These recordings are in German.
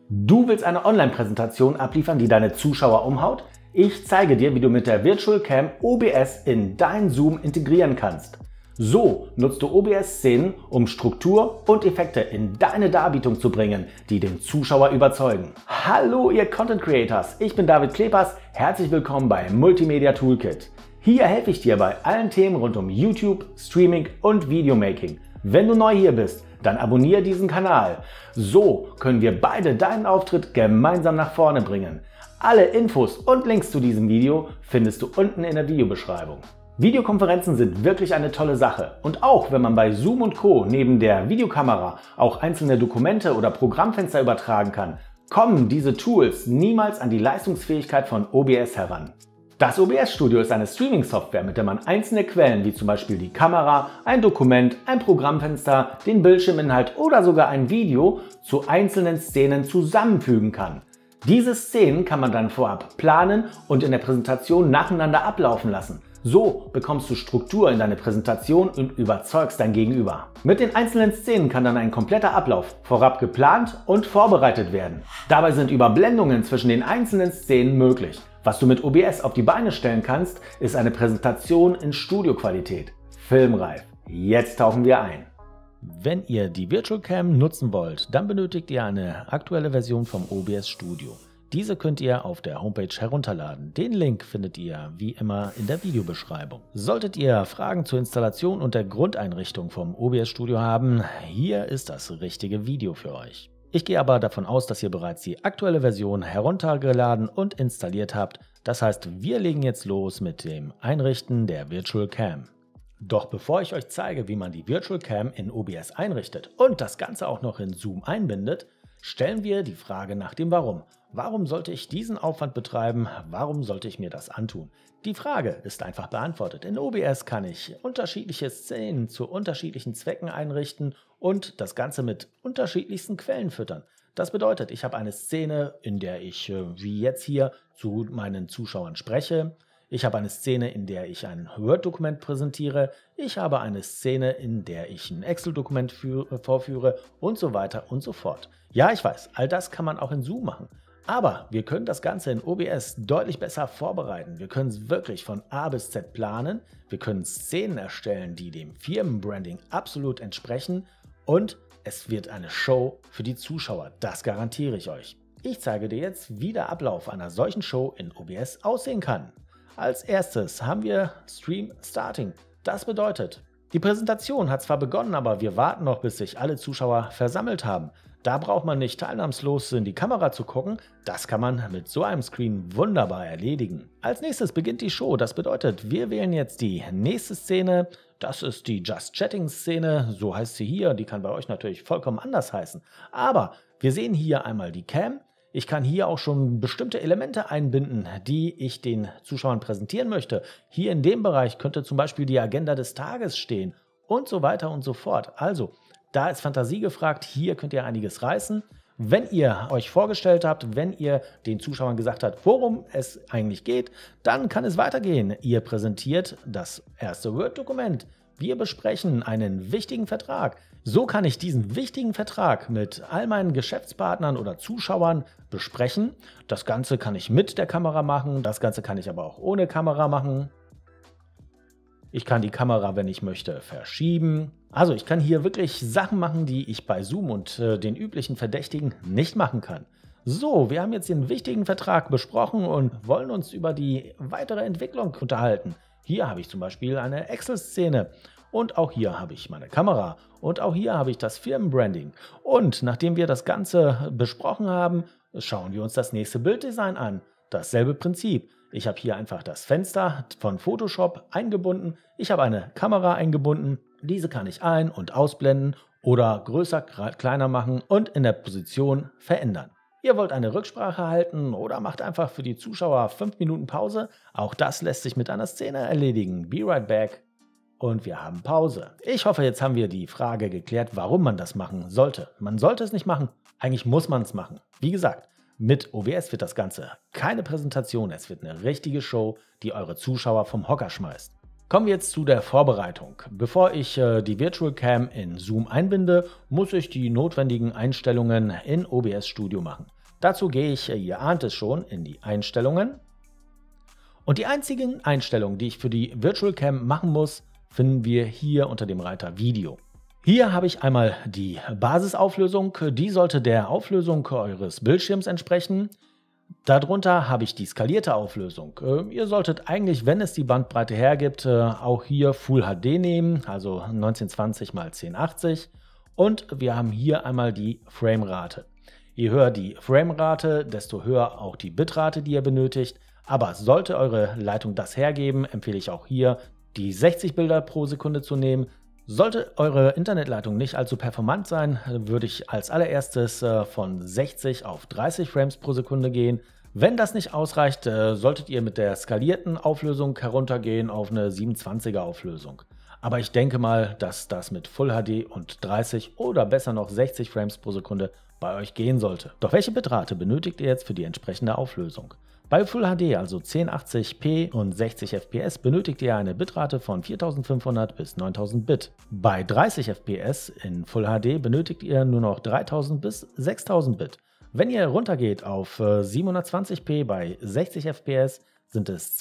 Du willst eine Online-Präsentation abliefern, die deine Zuschauer umhaut? Ich zeige dir, wie du mit der Virtual Cam OBS in dein Zoom integrieren kannst. So nutzt du OBS-Szenen, um Struktur und Effekte in deine Darbietung zu bringen, die den Zuschauer überzeugen. Hallo ihr Content Creators, ich bin David Klepers, herzlich willkommen bei Multimedia Toolkit. Hier helfe ich dir bei allen Themen rund um YouTube, Streaming und Videomaking. Wenn du neu hier bist, dann abonniere diesen Kanal. So können wir beide deinen Auftritt gemeinsam nach vorne bringen. Alle Infos und Links zu diesem Video findest du unten in der Videobeschreibung. Videokonferenzen sind wirklich eine tolle Sache und auch wenn man bei Zoom und Co. neben der Videokamera auch einzelne Dokumente oder Programmfenster übertragen kann, kommen diese Tools niemals an die Leistungsfähigkeit von OBS heran. Das OBS Studio ist eine Streaming-Software, mit der man einzelne Quellen wie zum Beispiel die Kamera, ein Dokument, ein Programmfenster, den Bildschirminhalt oder sogar ein Video zu einzelnen Szenen zusammenfügen kann. Diese Szenen kann man dann vorab planen und in der Präsentation nacheinander ablaufen lassen. So bekommst du Struktur in deine Präsentation und überzeugst dein Gegenüber. Mit den einzelnen Szenen kann dann ein kompletter Ablauf vorab geplant und vorbereitet werden. Dabei sind Überblendungen zwischen den einzelnen Szenen möglich. Was du mit OBS auf die Beine stellen kannst, ist eine Präsentation in Studioqualität. Filmreif. Jetzt tauchen wir ein. Wenn ihr die Virtual Cam nutzen wollt, dann benötigt ihr eine aktuelle Version vom OBS Studio. Diese könnt ihr auf der Homepage herunterladen. Den Link findet ihr wie immer in der Videobeschreibung. Solltet ihr Fragen zur Installation und der Grundeinrichtung vom OBS Studio haben, hier ist das richtige Video für euch. Ich gehe aber davon aus, dass ihr bereits die aktuelle Version heruntergeladen und installiert habt. Das heißt, wir legen jetzt los mit dem Einrichten der Virtual Cam. Doch bevor ich euch zeige, wie man die Virtual Cam in OBS einrichtet und das Ganze auch noch in Zoom einbindet, stellen wir die Frage nach dem Warum. Warum sollte ich diesen Aufwand betreiben? Warum sollte ich mir das antun? Die Frage ist einfach beantwortet. In OBS kann ich unterschiedliche Szenen zu unterschiedlichen Zwecken einrichten und das Ganze mit unterschiedlichsten Quellen füttern. Das bedeutet, ich habe eine Szene, in der ich, wie jetzt hier, zu meinen Zuschauern spreche. Ich habe eine Szene, in der ich ein Word-Dokument präsentiere. Ich habe eine Szene, in der ich ein Excel-Dokument vorführe und so weiter und so fort. Ja, ich weiß, all das kann man auch in Zoom machen. Aber wir können das Ganze in OBS deutlich besser vorbereiten. Wir können es wirklich von A bis Z planen. Wir können Szenen erstellen, die dem Firmenbranding absolut entsprechen. Und es wird eine Show für die Zuschauer. Das garantiere ich euch. Ich zeige dir jetzt, wie der Ablauf einer solchen Show in OBS aussehen kann. Als erstes haben wir Stream Starting. Das bedeutet, die Präsentation hat zwar begonnen, aber wir warten noch, bis sich alle Zuschauer versammelt haben. Da braucht man nicht teilnahmslos in die Kamera zu gucken, das kann man mit so einem Screen wunderbar erledigen. Als nächstes beginnt die Show, das bedeutet, wir wählen jetzt die nächste Szene, das ist die Just Chatting Szene, so heißt sie hier, die kann bei euch natürlich vollkommen anders heißen. Aber wir sehen hier einmal die Cam, ich kann hier auch schon bestimmte Elemente einbinden, die ich den Zuschauern präsentieren möchte. Hier in dem Bereich könnte zum Beispiel die Agenda des Tages stehen und so weiter und so fort. Also, da ist Fantasie gefragt, hier könnt ihr einiges reißen. Wenn ihr euch vorgestellt habt, wenn ihr den Zuschauern gesagt habt, worum es eigentlich geht, dann kann es weitergehen. Ihr präsentiert das erste Word-Dokument. Wir besprechen einen wichtigen Vertrag. So kann ich diesen wichtigen Vertrag mit all meinen Geschäftspartnern oder Zuschauern besprechen. Das Ganze kann ich mit der Kamera machen, das Ganze kann ich aber auch ohne Kamera machen. Ich kann die Kamera, wenn ich möchte, verschieben. Also ich kann hier wirklich Sachen machen, die ich bei Zoom und den üblichen Verdächtigen nicht machen kann. So, wir haben jetzt den wichtigen Vertrag besprochen und wollen uns über die weitere Entwicklung unterhalten. Hier habe ich zum Beispiel eine Excel-Szene und auch hier habe ich meine Kamera und auch hier habe ich das Firmenbranding. Und nachdem wir das Ganze besprochen haben, schauen wir uns das nächste Bilddesign an. Dasselbe Prinzip. Ich habe hier einfach das Fenster von Photoshop eingebunden. Ich habe eine Kamera eingebunden. Diese kann ich ein- und ausblenden oder größer, kleiner machen und in der Position verändern. Ihr wollt eine Rücksprache halten oder macht einfach für die Zuschauer 5 Minuten Pause. Auch das lässt sich mit einer Szene erledigen. Be right back. Und wir haben Pause. Ich hoffe, jetzt haben wir die Frage geklärt, warum man das machen sollte. Man sollte es nicht machen. Eigentlich muss man es machen. Wie gesagt, mit OBS wird das Ganze keine Präsentation, es wird eine richtige Show, die eure Zuschauer vom Hocker schmeißt. Kommen wir jetzt zu der Vorbereitung. Bevor ich die Virtual Cam in Zoom einbinde, muss ich die notwendigen Einstellungen in OBS Studio machen. Dazu gehe ich, ihr ahnt es schon, in die Einstellungen. Und die einzigen Einstellungen, die ich für die Virtual Cam machen muss, finden wir hier unter dem Reiter Video. Hier habe ich einmal die Basisauflösung, die sollte der Auflösung eures Bildschirms entsprechen. Darunter habe ich die skalierte Auflösung. Ihr solltet eigentlich, wenn es die Bandbreite hergibt, auch hier Full HD nehmen, also 1920 x 1080. Und wir haben hier einmal die Framerate. Je höher die Framerate, desto höher auch die Bitrate, die ihr benötigt. Aber sollte eure Leitung das hergeben, empfehle ich auch hier die 60 Bilder pro Sekunde zu nehmen. Sollte eure Internetleitung nicht allzu performant sein, würde ich als allererstes von 60 auf 30 Frames pro Sekunde gehen. Wenn das nicht ausreicht, solltet ihr mit der skalierten Auflösung heruntergehen auf eine 720er Auflösung. Aber ich denke mal, dass das mit Full HD und 30 oder besser noch 60 Frames pro Sekunde bei euch gehen sollte. Doch welche Bitrate benötigt ihr jetzt für die entsprechende Auflösung? Bei Full HD, also 1080p und 60 fps, benötigt ihr eine Bitrate von 4500 bis 9000 Bit. Bei 30 fps in Full HD benötigt ihr nur noch 3000 bis 6000 Bit. Wenn ihr runtergeht auf 720p bei 60 fps, sind es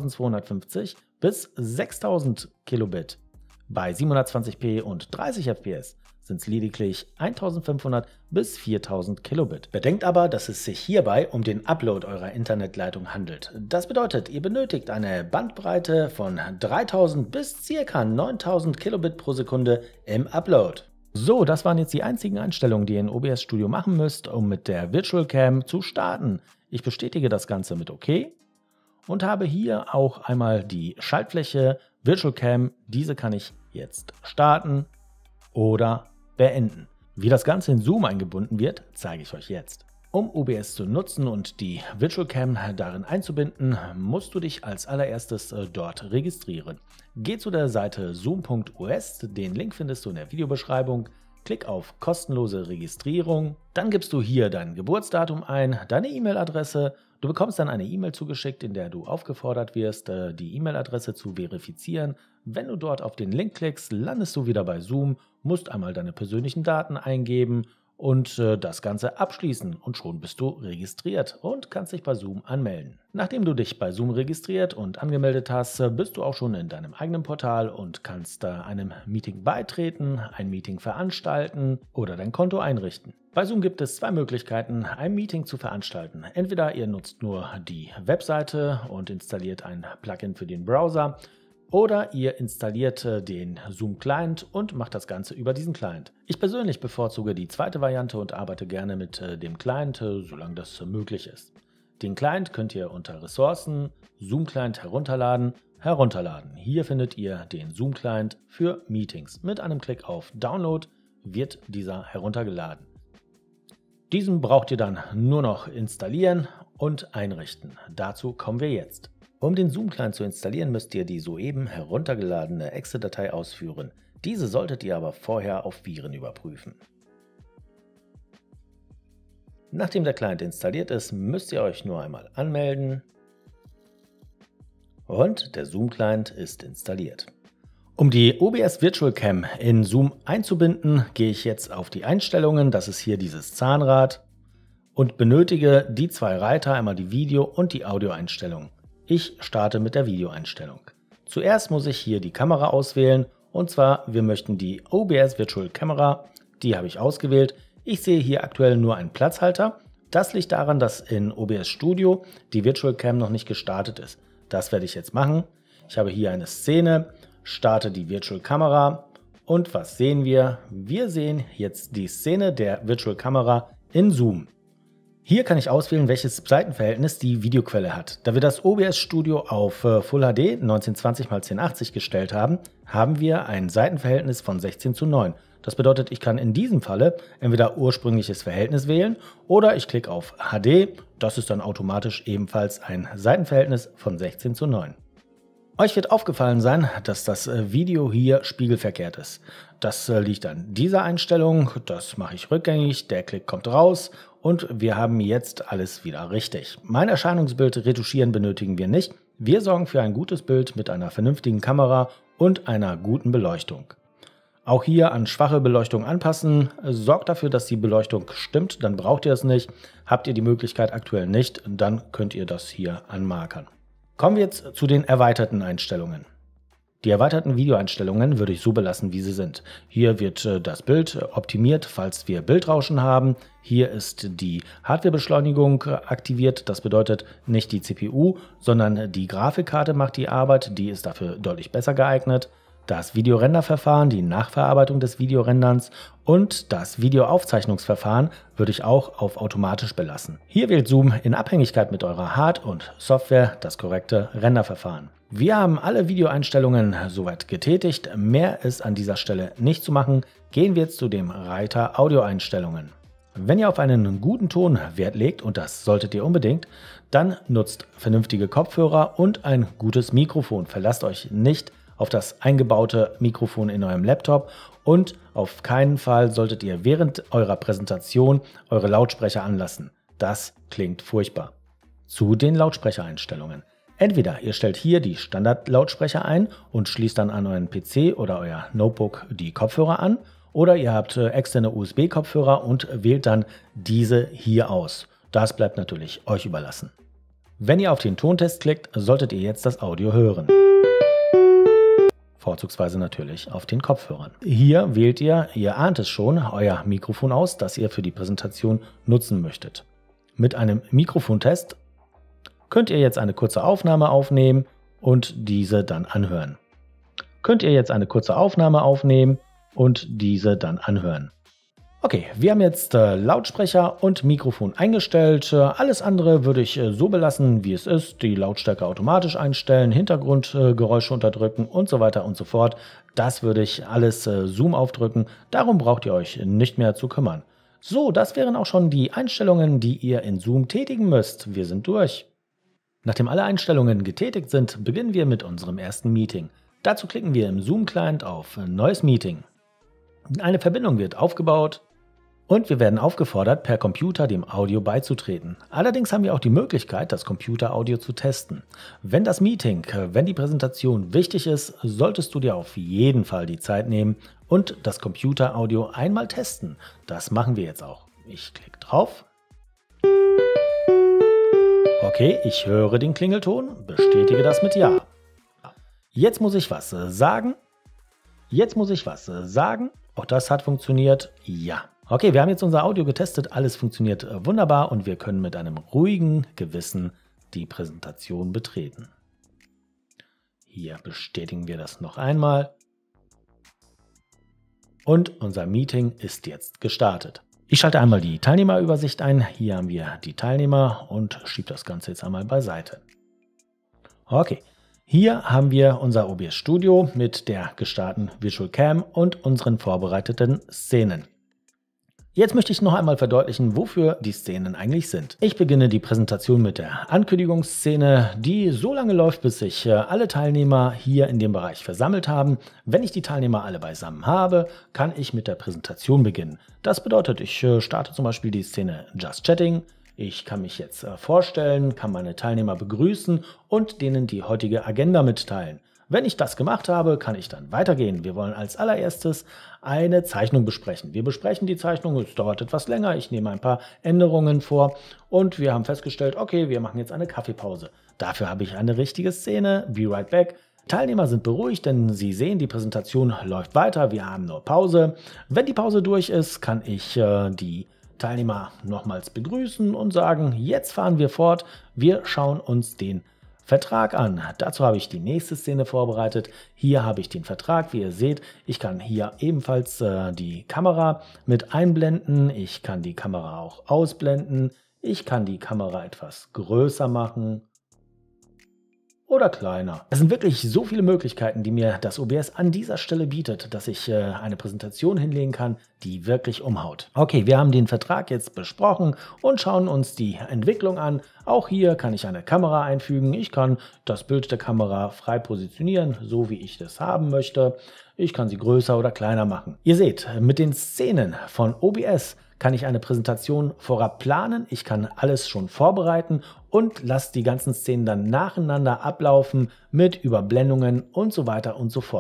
2250 bis 6000 Kilobit. Bei 720p und 30 fps sind es lediglich 1500 bis 4000 Kilobit. Bedenkt aber, dass es sich hierbei um den Upload eurer Internetleitung handelt. Das bedeutet, ihr benötigt eine Bandbreite von 3000 bis ca. 9000 Kilobit pro Sekunde im Upload. So, das waren jetzt die einzigen Einstellungen, die ihr in OBS Studio machen müsst, um mit der Virtual Cam zu starten. Ich bestätige das Ganze mit OK und habe hier auch einmal die Schaltfläche Virtual Cam. Diese kann ich jetzt starten oder beenden. Wie das Ganze in Zoom eingebunden wird, zeige ich euch jetzt. Um OBS zu nutzen und die Virtual Cam darin einzubinden, musst du dich als allererstes dort registrieren. Geh zu der Seite zoom.us, den Link findest du in der Videobeschreibung. Klick auf kostenlose Registrierung, dann gibst du hier dein Geburtsdatum ein, deine E-Mail-Adresse. Du bekommst dann eine E-Mail zugeschickt, in der du aufgefordert wirst, die E-Mail-Adresse zu verifizieren. Wenn du dort auf den Link klickst, landest du wieder bei Zoom, musst einmal deine persönlichen Daten eingeben und das Ganze abschließen und schon bist du registriert und kannst dich bei Zoom anmelden. Nachdem du dich bei Zoom registriert und angemeldet hast, bist du auch schon in deinem eigenen Portal und kannst einem Meeting beitreten, ein Meeting veranstalten oder dein Konto einrichten. Bei Zoom gibt es zwei Möglichkeiten, ein Meeting zu veranstalten. Entweder ihr nutzt nur die Webseite und installiert ein Plugin für den Browser, oder ihr installiert den Zoom-Client und macht das Ganze über diesen Client. Ich persönlich bevorzuge die zweite Variante und arbeite gerne mit dem Client, solange das möglich ist. Den Client könnt ihr unter Ressourcen, Zoom-Client herunterladen. Hier findet ihr den Zoom-Client für Meetings. Mit einem Klick auf Download wird dieser heruntergeladen. Diesen braucht ihr dann nur noch installieren und einrichten. Dazu kommen wir jetzt. Um den Zoom-Client zu installieren, müsst ihr die soeben heruntergeladene Exe-Datei ausführen. Diese solltet ihr aber vorher auf Viren überprüfen. Nachdem der Client installiert ist, müsst ihr euch nur einmal anmelden und der Zoom-Client ist installiert. Um die OBS Virtual Cam in Zoom einzubinden, gehe ich jetzt auf die Einstellungen, das ist hier dieses Zahnrad, und benötige die zwei Reiter, einmal die Video- und die Audioeinstellung. Ich starte mit der Videoeinstellung. Zuerst muss ich hier die Kamera auswählen und zwar, wir möchten die OBS Virtual Camera, die habe ich ausgewählt. Ich sehe hier aktuell nur einen Platzhalter. Das liegt daran, dass in OBS Studio die Virtual Cam noch nicht gestartet ist. Das werde ich jetzt machen. Ich habe hier eine Szene, starte die Virtual Kamera und was sehen wir? Wir sehen jetzt die Szene der Virtual Kamera in Zoom. Hier kann ich auswählen, welches Seitenverhältnis die Videoquelle hat. Da wir das OBS Studio auf Full HD 1920 x 1080 gestellt haben, haben wir ein Seitenverhältnis von 16:9. Das bedeutet, ich kann in diesem Falle entweder ursprüngliches Verhältnis wählen oder ich klicke auf HD. Das ist dann automatisch ebenfalls ein Seitenverhältnis von 16:9. Euch wird aufgefallen sein, dass das Video hier spiegelverkehrt ist. Das liegt an dieser Einstellung, das mache ich rückgängig, der Klick kommt raus und wir haben jetzt alles wieder richtig. Mein Erscheinungsbild retuschieren benötigen wir nicht. Wir sorgen für ein gutes Bild mit einer vernünftigen Kamera und einer guten Beleuchtung. Auch hier an schwache Beleuchtung anpassen. Sorgt dafür, dass die Beleuchtung stimmt, dann braucht ihr es nicht. Habt ihr die Möglichkeit aktuell nicht, dann könnt ihr das hier anmarkern. Kommen wir jetzt zu den erweiterten Einstellungen. Die erweiterten Videoeinstellungen würde ich so belassen, wie sie sind. Hier wird das Bild optimiert, falls wir Bildrauschen haben. Hier ist die Hardwarebeschleunigung aktiviert. Das bedeutet nicht die CPU, sondern die Grafikkarte macht die Arbeit. Die ist dafür deutlich besser geeignet. Das Videorenderverfahren, die Nachverarbeitung des Videorenderns und das Videoaufzeichnungsverfahren würde ich auch auf automatisch belassen. Hier wählt Zoom in Abhängigkeit mit eurer Hard- und Software das korrekte Renderverfahren. Wir haben alle Videoeinstellungen soweit getätigt. Mehr ist an dieser Stelle nicht zu machen. Gehen wir jetzt zu dem Reiter Audioeinstellungen. Wenn ihr auf einen guten Ton Wert legt, und das solltet ihr unbedingt, dann nutzt vernünftige Kopfhörer und ein gutes Mikrofon. Verlasst euch nicht auf das eingebaute Mikrofon in eurem Laptop und auf keinen Fall solltet ihr während eurer Präsentation eure Lautsprecher anlassen. Das klingt furchtbar. Zu den Lautsprechereinstellungen. Entweder ihr stellt hier die Standardlautsprecher ein und schließt dann an euren PC oder euer Notebook die Kopfhörer an, oder ihr habt externe USB-Kopfhörer und wählt dann diese hier aus. Das bleibt natürlich euch überlassen. Wenn ihr auf den Tontest klickt, solltet ihr jetzt das Audio hören. Vorzugsweise natürlich auf den Kopfhörern. Hier wählt ihr ahnt es schon, euer Mikrofon aus, das ihr für die Präsentation nutzen möchtet. Mit einem Mikrofontest könnt ihr jetzt eine kurze Aufnahme aufnehmen und diese dann anhören. Okay, wir haben jetzt Lautsprecher und Mikrofon eingestellt. Alles andere würde ich so belassen, wie es ist. Die Lautstärke automatisch einstellen, Hintergrundgeräusche unterdrücken und so weiter und so fort. Das würde ich alles Zoom aufdrücken. Darum braucht ihr euch nicht mehr zu kümmern. So, das wären auch schon die Einstellungen, die ihr in Zoom tätigen müsst. Wir sind durch. Nachdem alle Einstellungen getätigt sind, beginnen wir mit unserem ersten Meeting. Dazu klicken wir im Zoom-Client auf Neues Meeting. Eine Verbindung wird aufgebaut und wir werden aufgefordert, per Computer dem Audio beizutreten. Allerdings haben wir auch die Möglichkeit, das Computeraudio zu testen. Wenn die Präsentation wichtig ist, solltest du dir auf jeden Fall die Zeit nehmen und das Computeraudio einmal testen. Das machen wir jetzt auch. Ich klicke drauf. Okay, ich höre den Klingelton, bestätige das mit Ja. Jetzt muss ich was sagen. Auch das hat funktioniert. Ja. Okay, wir haben jetzt unser Audio getestet. Alles funktioniert wunderbar und wir können mit einem ruhigen Gewissen die Präsentation betreten. Hier bestätigen wir das noch einmal. Und unser Meeting ist jetzt gestartet. Ich schalte einmal die Teilnehmerübersicht ein. Hier haben wir die Teilnehmer und schiebe das Ganze jetzt einmal beiseite. Okay. Hier haben wir unser OBS Studio mit der gestarteten Virtual Cam und unseren vorbereiteten Szenen. Jetzt möchte ich noch einmal verdeutlichen, wofür die Szenen eigentlich sind. Ich beginne die Präsentation mit der Ankündigungsszene, die so lange läuft, bis sich alle Teilnehmer hier in dem Bereich versammelt haben. Wenn ich die Teilnehmer alle beisammen habe, kann ich mit der Präsentation beginnen. Das bedeutet, ich starte zum Beispiel die Szene Just Chatting. Ich kann mich jetzt vorstellen, kann meine Teilnehmer begrüßen und denen die heutige Agenda mitteilen. Wenn ich das gemacht habe, kann ich dann weitergehen. Wir wollen als allererstes eine Zeichnung besprechen. Wir besprechen die Zeichnung, es dauert etwas länger, ich nehme ein paar Änderungen vor und wir haben festgestellt, okay, wir machen jetzt eine Kaffeepause. Dafür habe ich eine richtige Szene, be right back. Teilnehmer sind beruhigt, denn sie sehen, die Präsentation läuft weiter, wir haben nur Pause. Wenn die Pause durch ist, kann ich die Teilnehmer nochmals begrüßen und sagen, jetzt fahren wir fort, wir schauen uns den Vertrag an. Dazu habe ich die nächste Szene vorbereitet. Hier habe ich den Vertrag, wie ihr seht. Ich kann hier ebenfalls die Kamera mit einblenden. Ich kann die Kamera auch ausblenden. Ich kann die Kamera etwas größer machen oder kleiner. Es sind wirklich so viele Möglichkeiten, die mir das OBS an dieser Stelle bietet, dass ich eine Präsentation hinlegen kann, die wirklich umhaut. Okay, wir haben den Vertrag jetzt besprochen und schauen uns die Entwicklung an. Auch hier kann ich eine Kamera einfügen. Ich kann das Bild der Kamera frei positionieren, so wie ich das haben möchte. Ich kann sie größer oder kleiner machen. Ihr seht, mit den Szenen von OBS kann ich eine Präsentation vorab planen. Ich kann alles schon vorbereiten und lasse die ganzen Szenen dann nacheinander ablaufen mit Überblendungen und so weiter und so fort.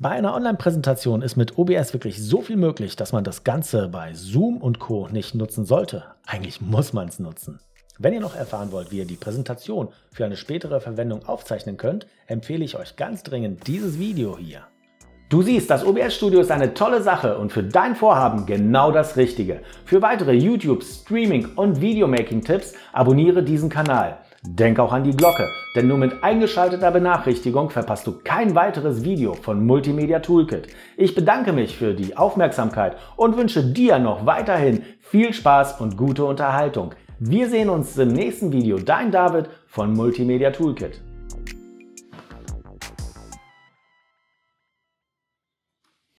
Bei einer Online-Präsentation ist mit OBS wirklich so viel möglich, dass man das Ganze bei Zoom und Co. nicht nutzen sollte. Eigentlich muss man es nutzen. Wenn ihr noch erfahren wollt, wie ihr die Präsentation für eine spätere Verwendung aufzeichnen könnt, empfehle ich euch ganz dringend dieses Video hier. Du siehst, das OBS Studio ist eine tolle Sache und für dein Vorhaben genau das Richtige. Für weitere YouTube, Streaming und Videomaking-Tipps abonniere diesen Kanal. Denk auch an die Glocke, denn nur mit eingeschalteter Benachrichtigung verpasst du kein weiteres Video von Multimedia Toolkit. Ich bedanke mich für die Aufmerksamkeit und wünsche dir noch weiterhin viel Spaß und gute Unterhaltung. Wir sehen uns im nächsten Video. Dein David von Multimedia Toolkit.